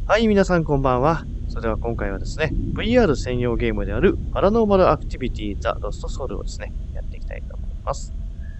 はい、皆さんこんばんは。それでは今回はですね、VR 専用ゲームであるパラノーマルアクティビティザ・ロストソウルをですね、やっていきたいと思います。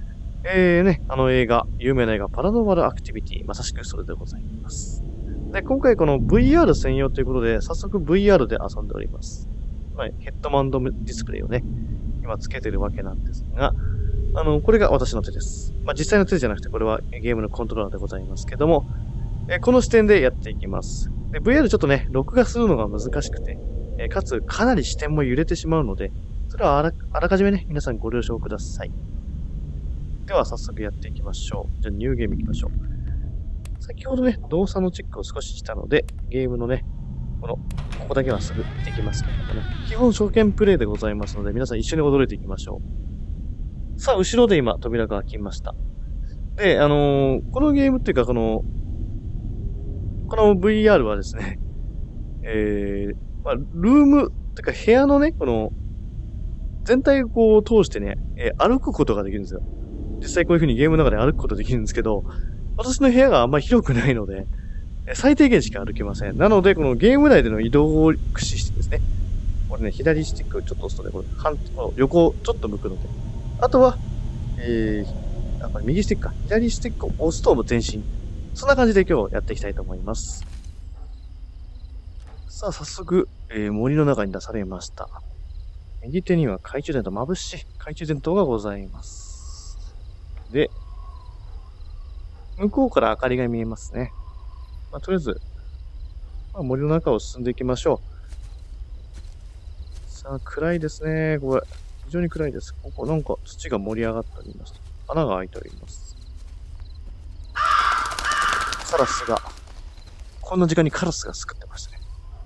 有名な映画パラノーマルアクティビティ、まさしくそれでございます。で、今回この VR 専用ということで、早速 VR で遊んでおります。ヘッドマウントディスプレイをね、今つけてるわけなんですが、これが私の手です。実際の手じゃなくて、これはゲームのコントローラーでございますけども、この視点でやっていきます。で、VR ちょっとね、録画するのが難しくて、かつかなり視点も揺れてしまうので、それはあらかじめね、皆さんご了承ください。では早速やっていきましょう。じゃあニューゲーム行きましょう。先ほどね、動作のチェックを少ししたので、ゲームのね、ここだけはすぐできますけどもね、基本初見プレイでございますので、皆さん一緒に驚いていきましょう。さあ、後ろで今、扉が開きました。で、このゲームっていうか、この VR はですね、ルーム、てか部屋のね、全体をこう通してね、歩くことができるんですよ。実際こういう風にゲームの中で歩くことができるんですけど、私の部屋があんまり広くないので、最低限しか歩けません。なので、このゲーム内での移動を駆使してですね、これね、左スティックをちょっと押すとね、これ横をちょっと向くので、あとは、これ右スティックか。左スティックを押すともう前進。そんな感じで今日やっていきたいと思います。さあ、早速、森の中に出されました。右手には懐中電灯、眩しい懐中電灯がございます。で、向こうから明かりが見えますね。とりあえず、森の中を進んでいきましょう。さあ、暗いですね。これ、非常に暗いです。ここなんか土が盛り上がっております。穴が開いております。カラスが、こんな時間にカラスがすくってましたね。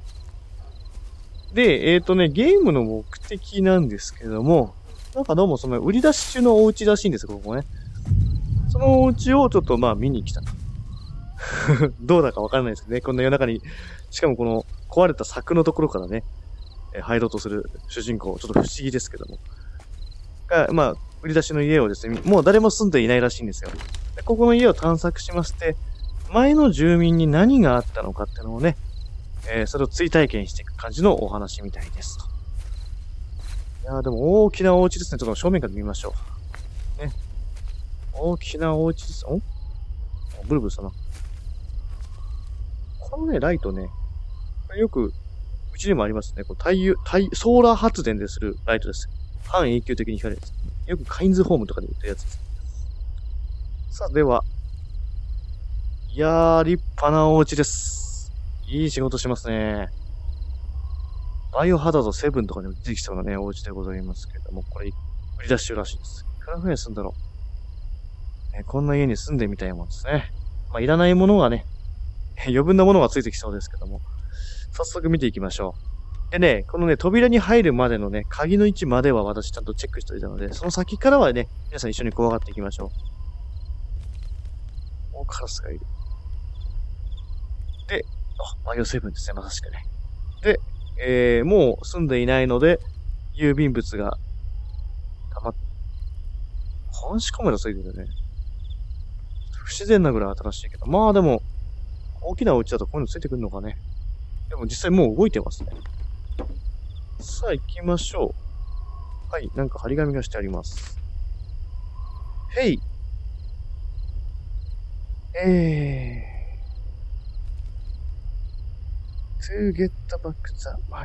で、ゲームの目的なんですけども、なんかどうもその売り出し中のお家らしいんですよ、ここね。そのお家をちょっと見に来たと。どうだかわからないですね。こんな夜中に、しかもこの壊れた柵のところからね、入ろうとする主人公、ちょっと不思議ですけども。売り出しの家をですね、もう誰も住んでいないらしいんですよ。でここの家を探索しまして、前の住民に何があったのかっていうのをね、それを追体験していく感じのお話みたいですと。いやーでも大きなお家ですね。ちょっと正面から見ましょう。ね。大きなお家です。ブルブルしたな。このね、ライトね、よく、うちにもありますね。ソーラー発電でするライトです。半永久的に光るやつ。よくカインズホームとかで売ってるやつです。さあ、では。いやー、立派なお家です。いい仕事しますね。バイオハザード7とかにも出てきそうなね、お家でございますけれども、これ、売り出し中らしいです。いくらぐらい住んだろう。こんな家に住んでみたいもんですね。いらないものがね、余分なものがついてきそうですけども、早速見ていきましょう。でね、このね、扉に入るまでのね、鍵の位置までは私ちゃんとチェックしておいたので、その先からはね、皆さん一緒に怖がっていきましょう。カラスがいる。で、バイオ7ですね、まさしくね。で、もう住んでいないので、郵便物が監視カメラついてるね。不自然なぐらい新しいけど。でも、大きなお家だとこういうのついてくるのかね。でも実際もう動いてますね。さあ行きましょう。はい、なんか張り紙がしてあります。へい。to get back the market.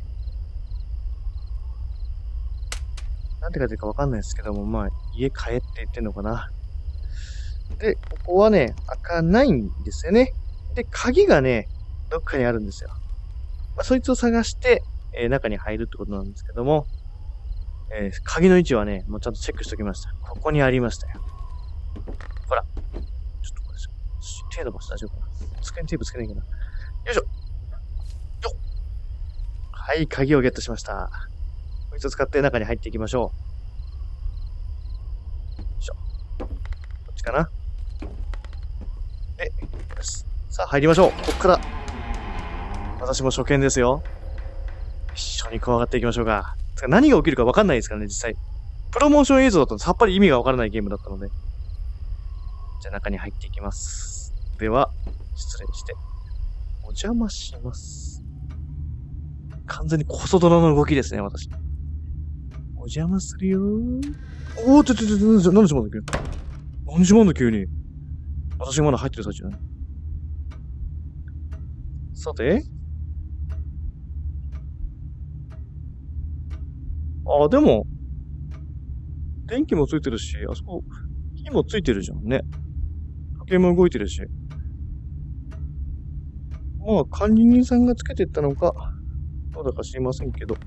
なんて書いてるかわかんないですけども、家帰って言ってんのかな。で、ここはね、開かないんですよね。で、鍵がね、どっかにあるんですよ。そいつを探して、中に入るってことなんですけども、鍵の位置はね、もうちゃんとチェックしておきました。ここにありましたよ。ほら。ちょっとこれ、手伸ばして大丈夫かな。机にテープつけないかな。よいしょ。はい、鍵をゲットしました。こいつを使って中に入っていきましょう。よいしょ。こっちかな。で、よし。さあ、入りましょう。こっから。私も初見ですよ。一緒に怖がっていきましょうか。何が起きるか分かんないですからね、実際。プロモーション映像だとさっぱり意味が分からないゲームだったので。じゃあ中に入っていきます。では、失礼して、 邪魔します。完全にコソドラの動きですね、私。お邪魔するよー。おー、なんでしまうんだ急に。何しまうんだ急に。私がまだ入ってる最中だね。さて。でも、電気もついてるし、あそこ、火もついてるじゃんね。時計も動いてるし。まあ、管理人さんがつけてったのか、どうだか知りませんけど。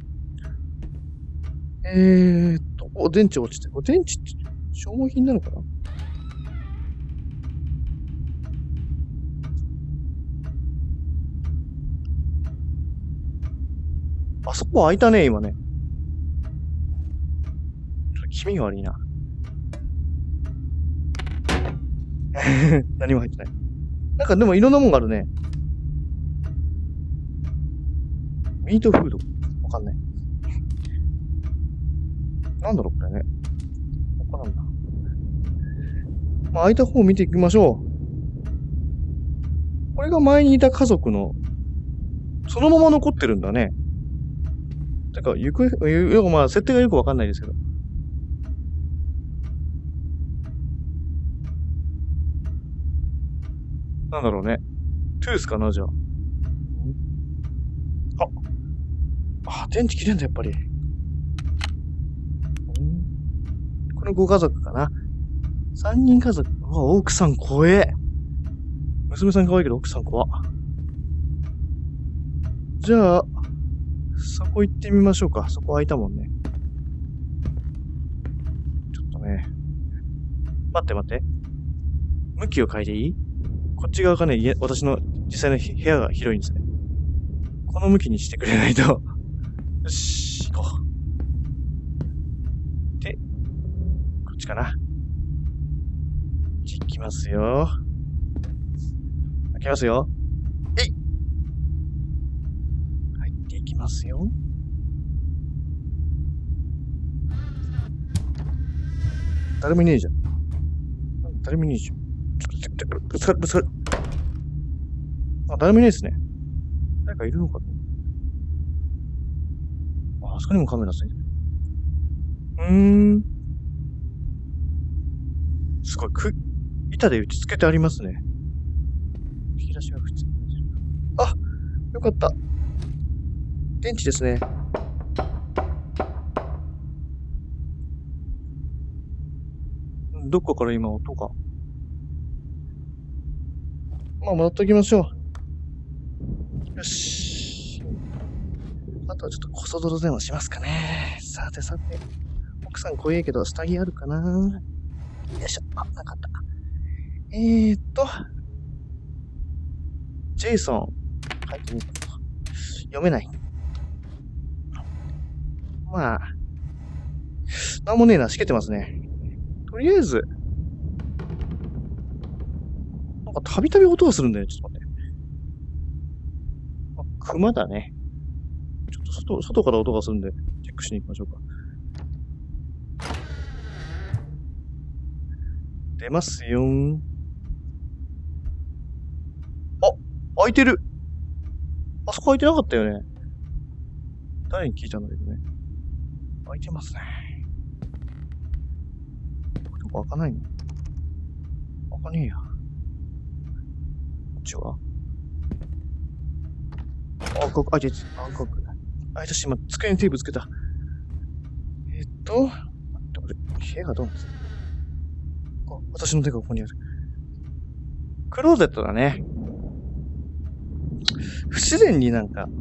電池落ちてる。電池って消耗品なのかな？あそこ開いたね、今ね。気味が悪いな。何も入ってない。なんかでもいろんなもんがあるね。ミートフード。わかんない。なんだろう、これね。わからんな。まあ、開いた方を見ていきましょう。これが前にいた家族の、そのまま残ってるんだね。てか、まあ、設定がよくわかんないですけど。なんだろうね。トゥースかな、じゃあ。電池切れんだ、やっぱり。このご家族かな。3人家族。うわ、奥さん怖え。娘さん可愛いけど奥さん怖。じゃあ、そこ行ってみましょうか。そこ空いたもんね。ちょっとね。待って待って。向きを変えていい？こっち側がね、私の実際の部屋が広いんですね。この向きにしてくれないと。よし、行こう。で、こっちかな。行きますよ。開けますよ。入っていきますよ。誰もいねえじゃん。誰もいねえじゃん。ぶつかる。誰もいないですね。誰かいるのかと。あそこにもカメラついてる。すごい、板で打ち付けてありますね。引き出しが普通に。よかった。電池ですね。どこから今音が。まあ、戻っておきましょう。よし。あとはちょっとコソ泥電話しますかね。さて。奥さん怖いけど、下着あるかな？よいしょ。なかった。ジェイソン。書いてみた。読めない。まあ、なんもねえな、しけてますね。とりあえず、なんかたびたび音がするんだよ。ちょっと待って。熊だね。ちょっと外から音がするんで、チェックしに行きましょうか。出ますよー。開いてる。あそこ開いてなかったよね。誰に聞いたんだけどね。開いてますね。どこ開かないの？開かねえや。こっちは開いてる。私今、机にテープつけた。待って、俺、部屋がどうなんですか？私の手がここにある。クローゼットだね。不自然になんか、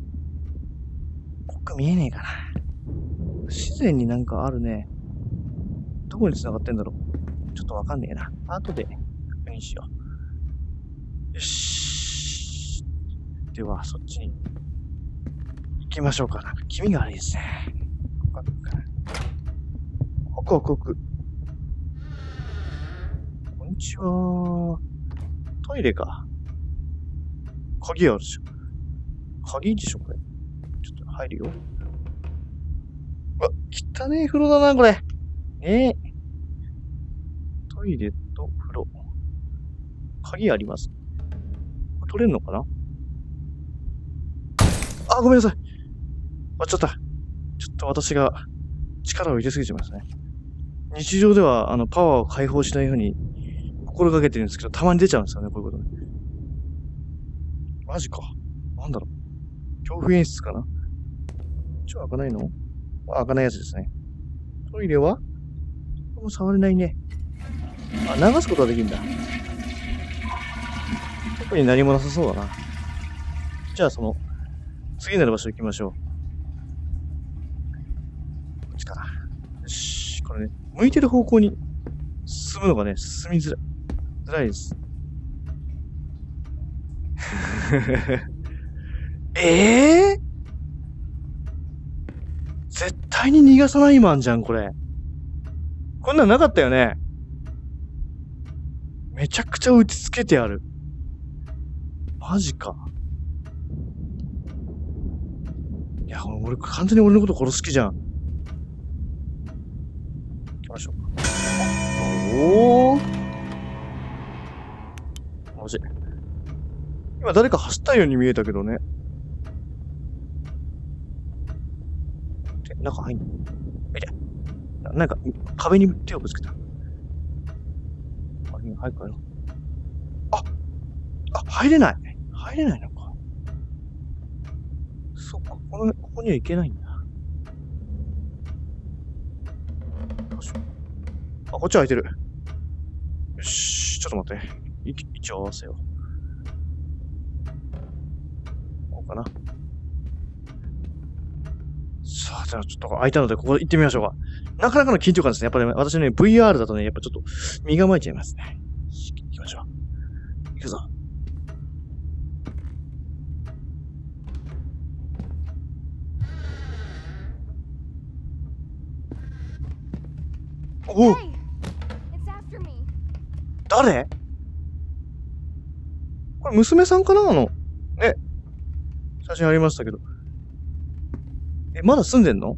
僕見えねえかな。不自然になんかあるね。どこに繋がってんだろう。ちょっとわかんねえな。後で確認しよう。よし。では、そっちに行きましょうか。なんか気味が悪いですね。奥。こんにちは。トイレか。鍵あるでしょ。鍵でしょ、これ。ちょっと入るよ。汚ねえ風呂だな、これ。トイレと風呂。鍵あります。取れるのかな？ あ、ごめんなさい。あ、ちょっと私が力を入れすぎちゃいましたね。日常では、パワーを解放しないように心がけてるんですけど、たまに出ちゃうんですよね、こういうことね。マジか。なんだろう。恐怖演出かな。開かないの？開かないやつですね。トイレはもう触れないね。あ、流すことはできるんだ。特に何もなさそうだな。じゃあ、次なる場所行きましょう。こっちかな。よし。これね、向いてる方向に進むのがね、進みづらいです。ええー、絶対に逃がさないマンじゃん、これ。こんなんなかったよね。めちゃくちゃ打ちつけてある。マジか。いや、俺、完全に俺のこと殺す気じゃん。行きましょうか。おー。マジ。今誰か走ったように見えたけどね。中入んの？なんか、壁に手をぶつけた。早く帰ろう。入れない。入れないのか。そっか、ここには行けないんだ。どうしよう。こっちは開いてる。よし、ちょっと待って。位置を合わせよう。こうかな。さあ、じゃあちょっと開いたので、ここ行ってみましょうか。なかなかの緊張感ですね。やっぱり、ね、私ね、VR だとね、やっぱちょっと身構えちゃいますね。行きましょう。行くぞ。おお！誰？これ娘さんかな？ね。写真ありましたけど。まだ住んでんの？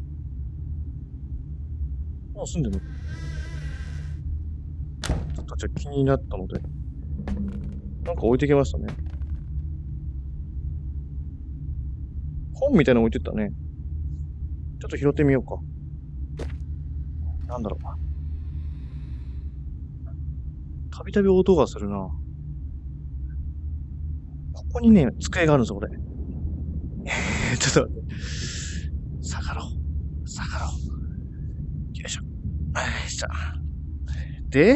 まだ住んでんの？ちょっとじゃあ気になったので。なんか置いてきましたね。本みたいなの置いてったね。ちょっと拾ってみようか。なんだろうな。たびたび音がするな。ここにね、机があるんですよ、これ。ちょっと待って。下がろう。よいしょ。よいしょ。で、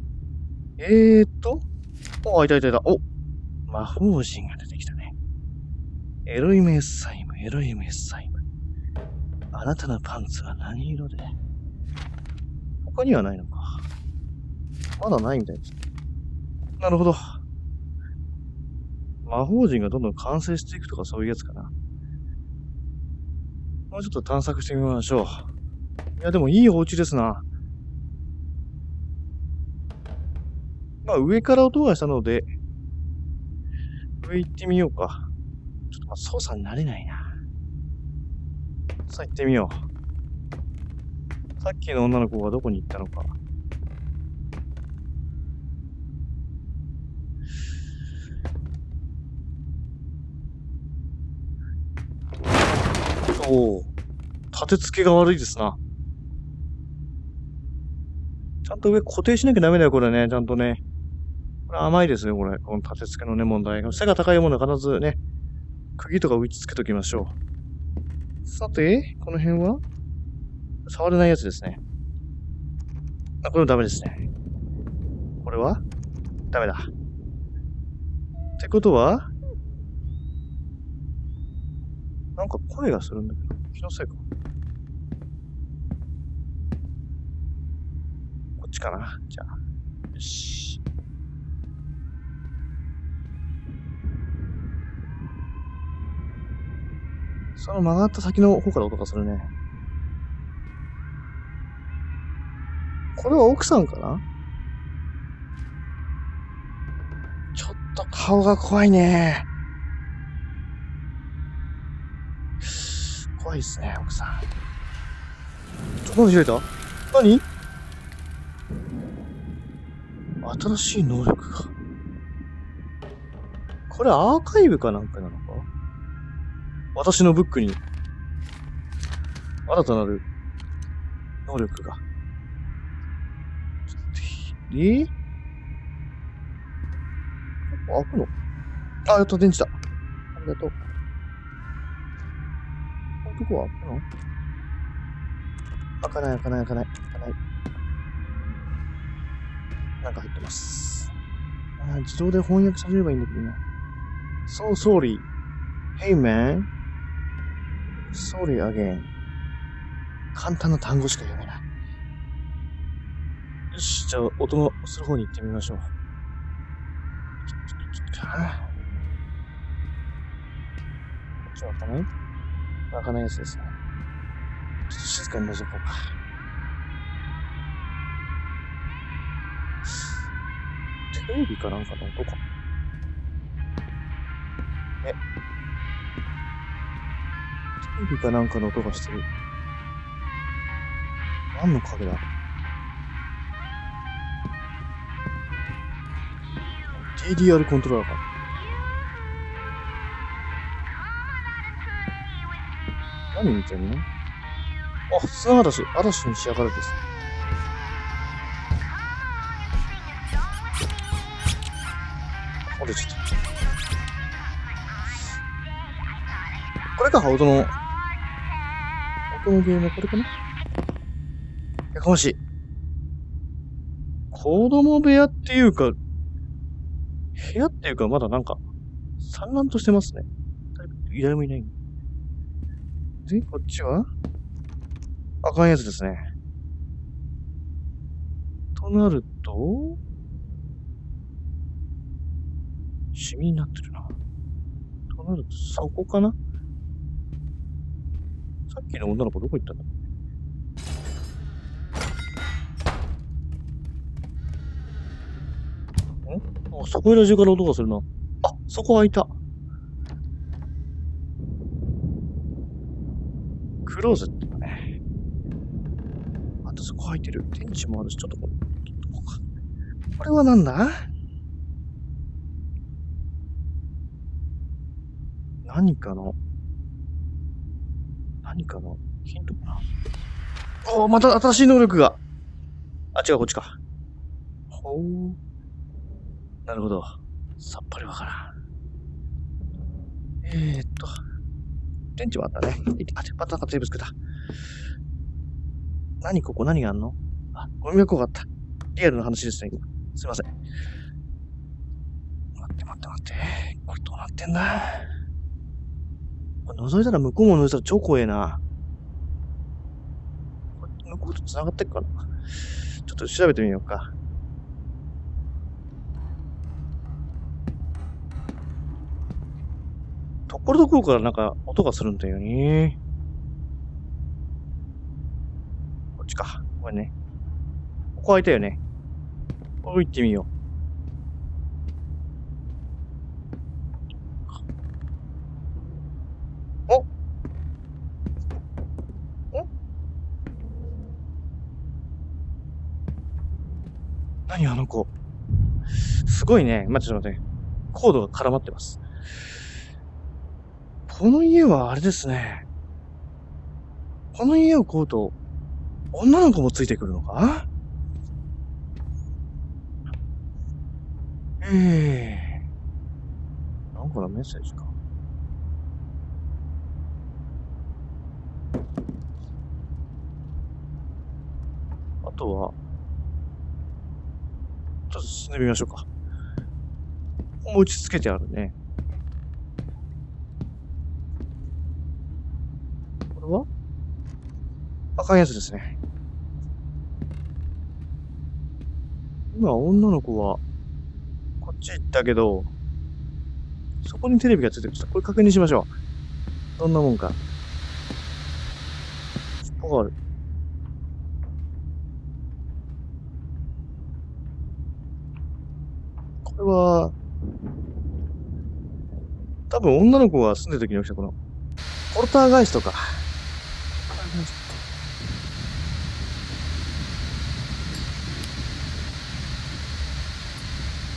いた。お、魔法陣が出てきたね。エロイムエッサイム。あなたのパンツは何色で？他にはないのか。まだないみたいです。なるほど。魔法陣がどんどん完成していくとかそういうやつかな。もうちょっと探索してみましょう。いや、でもいいお家ですな。まあ、上から音がしたので、上行ってみようか。ちょっと操作になれないな。さあ行ってみよう。さっきの女の子がどこに行ったのか。おお、立て付けが悪いですな。ちゃんと上固定しなきゃダメだよ、これね。ちゃんとね。これ甘いですね、これ。この立て付けのね、問題。背が高いものは必ずね、釘とか打ち付けときましょう。さて、この辺は触れないやつですね。これもダメですね。これはダメだ。ってことはなんか声がするんだけど、気のせいか。こっちかな。じゃあ。よし。その曲がった先の方から音がするね。これは奥さんかな？ちょっと顔が怖いね。怖いっすね、奥さん。何開いた？何？新しい能力が。これアーカイブかなんかなのか？ 私のブックに、新たなる能力が。開くの？あ、やった、電池だ。ありがとう。こういうとこは開くの？開かない。なんか入ってます。自動で翻訳されればいいんだけどな。So sorry. Hey man. Sorry again. 簡単な単語しか読めない。よし、じゃあ音のする方に行ってみましょう。こっちは開かない？開かないやつですね。ちょっと静かに覗こうか。テレビかなんかの音か。テレビかなんかの音がしてる。何の影だ？TDR コントローラーか。何見てんの？あ、砂嵐に仕上がるです。折れちゃった。これか、音のゲーム、これかな？やかましい。子供部屋っていうか、まだなんか、散乱としてますね。誰もいない。で、こっちはあかんやつですね。となると、シミになってるな。となると、そこかな？さっきの女の子どこ行ったんだ？あ、そこいら中から音がするな。あ、そこ開いた。クローゼットだね。あとそこ開いてる。電池もあるし、ちょっとこうか。これはなんだ？何かのヒントかな？おー、また新しい能力が。あ、違う、こっちか。ほう。なるほど。さっぱりわからん。電池はあったね。またなんかテーブル作った。ここ何があんの？あ、ゴミ箱があった。リアルな話ですね。すいません。待って。これどうなってんだ？これ覗いたら向こうも覗いたら超怖えな。これ向こうと繋がってっかな？ちょっと調べてみようか。ところどころからなんか音がするんだよね。こっちか。これね。ここ開いたよね。ここ行ってみよう。お何あの子。すごいね。ちょっと待って。コードが絡まってます。この家はあれですね。この家を買うと、女の子もついてくるのか？なんかのメッセージか。あとは、ちょっと進んでみましょうか。もう打ち付けてあるね。これは赤いやつですね。今、女の子は、こっち行ったけど、そこにテレビがついてる。ちょっとこれ確認しましょう。どんなもんか。尻尾がある。これは、多分女の子が住んでる時に起きたこの、ポルターガイストか。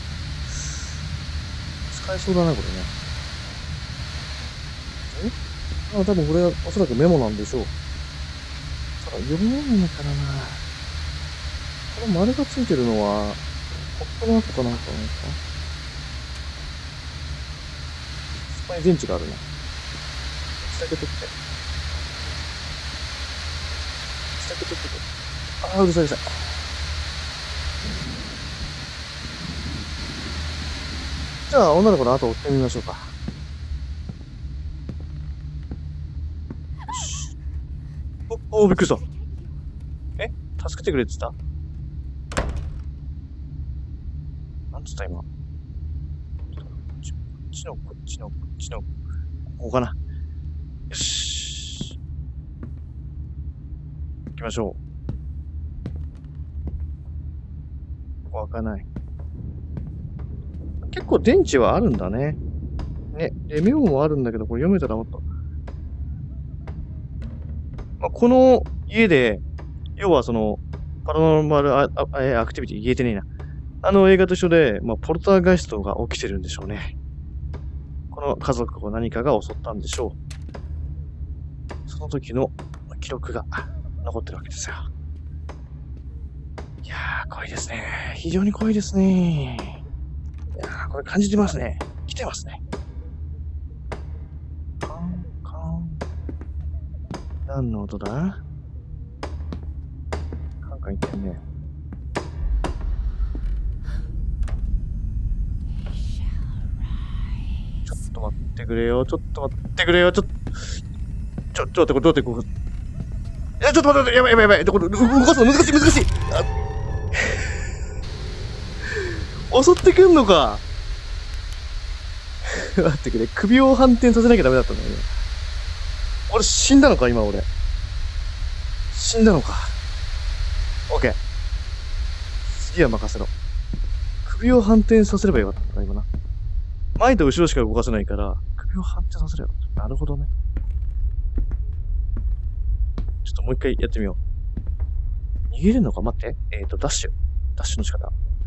使えそうだな、これね。 まあ多分これはおそらくメモなんでしょう。ただ読めないからな。この丸がついてるのは、コップの後かなんかなのか。そこに電池があるな。下だけ取って。下だけ取ってく。ああ、うるさい。じゃあ、女の子の後を追ってみましょうか。びっくりした。助けてくれって言ったなんつった今。こっちの、ここかな。よし。行きましょう。ここ開かない。結構電池はあるんだね。レメオもあるんだけど、これ読めたらもっと。まあ、この家で、要はその、パラノーマルアクティビティ言えてねえな。映画と一緒で、まあ、ポルターガイストが起きてるんでしょうね。この家族を何かが襲ったんでしょう。その時の記録が残ってるわけですよ。いやー、怖いですね。非常に怖いですね。いやー、これ感じてますね。来てますね。カンカン。何の音だ？カンカン言ってんね。ちょっと待ってくれよ。ちょっと待って、これどうやってこう。ちょっと待って、やばい。これ、動かすの難しい。襲ってくんのか。待ってくれ。首を反転させなきゃダメだったんだよね。俺死んだのか今俺。死んだのか。オッケー。次は任せろ。首を反転させればよかったんだ、今な。前と後ろしか動かせないから、首を反転させればよかった。なるほどね。ちょっともう一回やってみよう。逃げれるのか待って。ダッシュの仕方。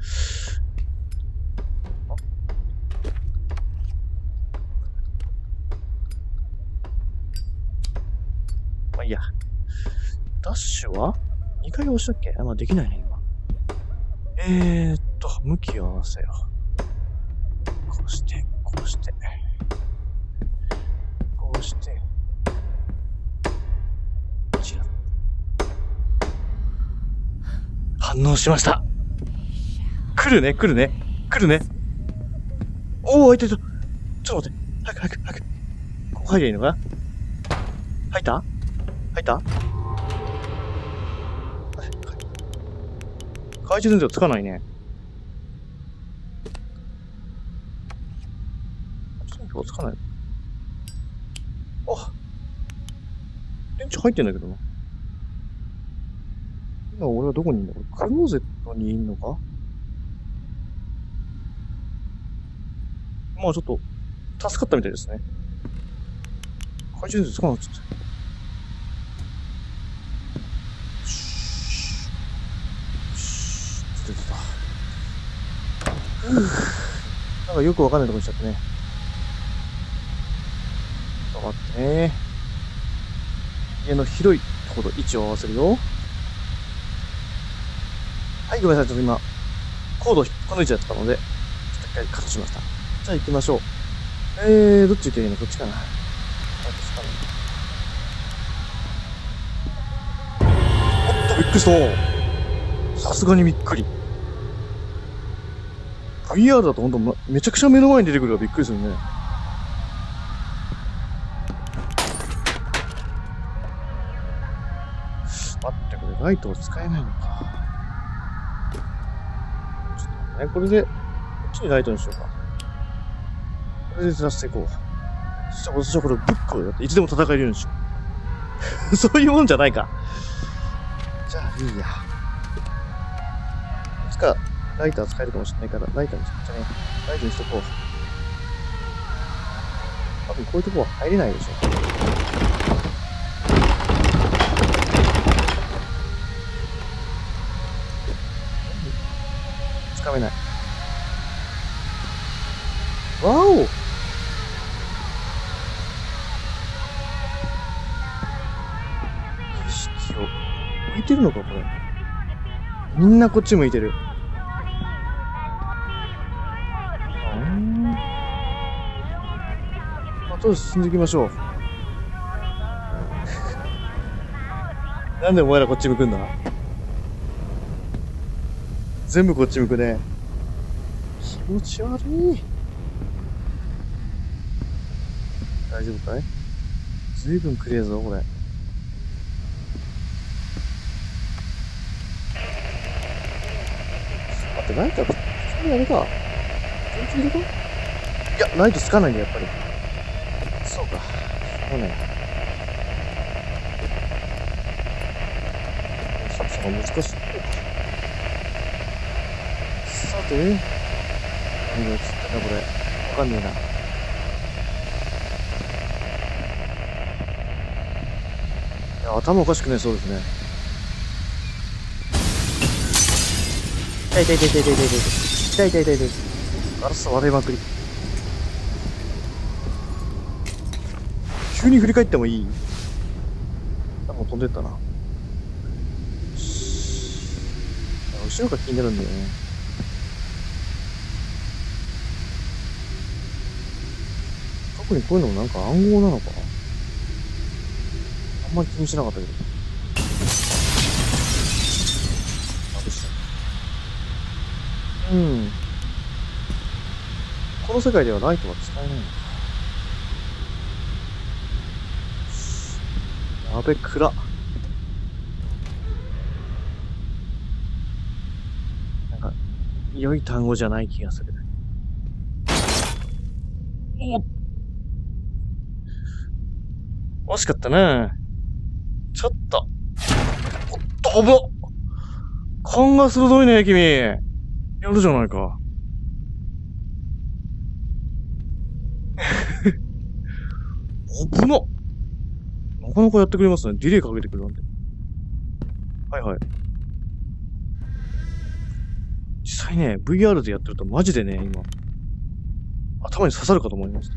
まあいいや。ダッシュは ?2 回押したっけ？まあできないね、今。向きを合わせよう。こうして。反応しました。来るね。おー、ちょっと待って。早く。ここ入りゃいいのかな？入った懐中電灯つかないね。つかない。あ、電池入ってんだけどな。今俺はどこにいんだろう？クローゼットにいんのか？まあちょっと、助かったみたいですね。懐中電灯つかなくなっちゃった。出た。なんかよくわかんないとこにしちゃったね。ちょっと待ってね。家の広いところと位置を合わせるよ。はい、ごめんなさい。ちょっと今、コードを引っこ抜いちゃったので、ちょっと一回カットしました。じゃあ行きましょう。どっち行けばいいの？こっちかな。おっと、びっくりした。さすがにびっくり。VR だとほんと、めちゃくちゃ目の前に出てくるからびっくりするね。待って、これライトを使えないのか。ちょっと待ってね。これで、こっちにライトにしようか。これでずらしていこう。そしたらこれブックをやって、いつでも戦えるようにしよう。そういうもんじゃないか。じゃあ、いいや。いつか、ライター使えるかもしれないから、ライターにしとね。ライトにしとこう。多分こういうとこは入れないでしょ。つかめない。わお！ てるのか、これ。みんなこっち向いてる。とりあえず進んでいきましょう。なんでお前らこっち向くんだ？全部こっち向くね。気持ち悪い。大丈夫かい？ずいぶんくれえぞ、これ。待って、ライトは普通にやるか。全然いるか？いや、ライトつかないんだ、やっぱり。そうか。そうね。操作が難しい。さて、何が映ったか、これ。わかんねえな。いや、頭おかしくね、そうですね。痛い痛い痛い痛い痛い痛い痛い痛い痛い痛い痛い。ガラス割れまくり。急に振り返ってもいい？もう飛んでったな。後ろが気になるんだよね。特にこういうのもなんか暗号なのか？あんまり気にしなかったけど。うん。この世界ではライトは使えないのか。やべ、暗っ。なんか、良い単語じゃない気がする。惜しかったな。ちょっと。おっと、危っ！勘が鋭いね、君。やるじゃないか。危なっ。なかなかやってくれますね。ディレイかけてくるなんて。はいはい。実際ね、VR でやってるとマジでね、今、頭に刺さるかと思いました。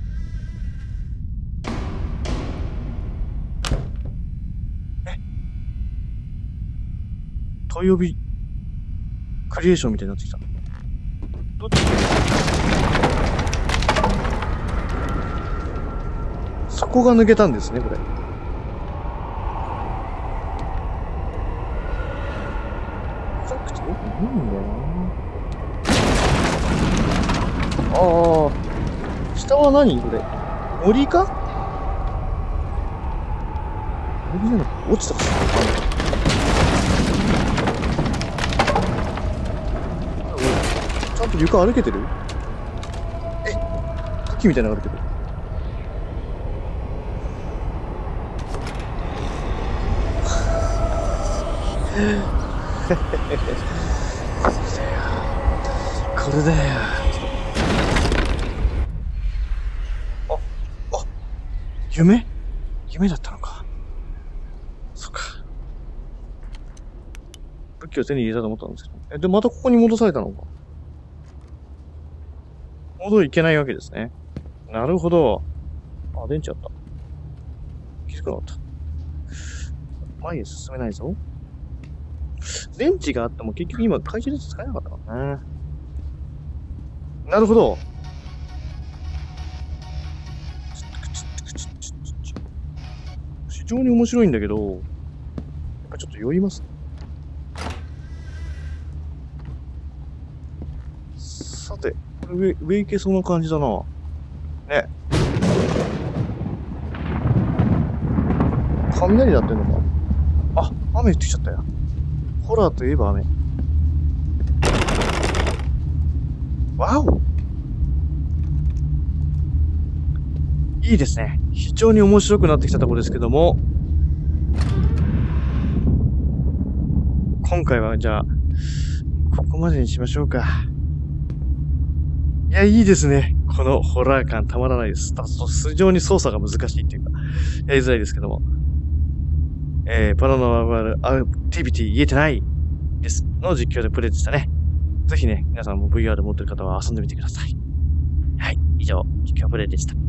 問い呼び、クリエーションみたいになってきた。どっち？そこが抜けたんですね、これ。暗くてよく見えるんだよな。ああ。下は何これ。森か？森じゃなくて落ちたかしら。ちゃんと床歩けてる？茎みたいなのが歩けてる。これだよ。夢だったのか。そっか。武器を手に入れたと思ったんですけど。で、またここに戻されたのか。戻いけないわけですね。なるほど。あ、電池あった。気づかなかった。前へ進めないぞ。電池があっても結局今懐中電池使えなかったからな。なるほど。非常に面白いんだけど、やっぱちょっと酔いますね。さて、上行けそうな感じだな。ね。雷鳴ってんのか？あ、雨降ってきちゃったよ。ホラーといえば雨。わお！いいですね。非常に面白くなってきたところですけども、今回はじゃあ、ここまでにしましょうか。いや、いいですね。このホラー感たまらないです。非常に操作が難しいっていうか、やりづらいですけども。パラノーマルアクティビティ言えてないですの実況でプレイでしたね。ぜひね、皆さんも VR 持ってる方は遊んでみてください。はい、以上、実況プレイでした。